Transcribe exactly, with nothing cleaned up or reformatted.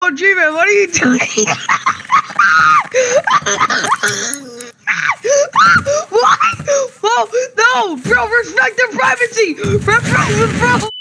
Oh, G-Man, what are you doing? What? Oh, no! Bro, respect their privacy! Bro, bro, bro!